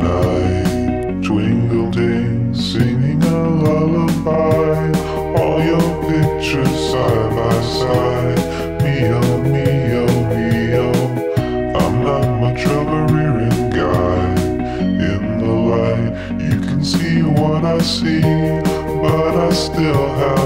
night, twinkling, singing a lullaby. All your pictures side by side. Me oh, me oh, me oh. I'm not much of a rearing guy. In the light, you can see what I see, but I still have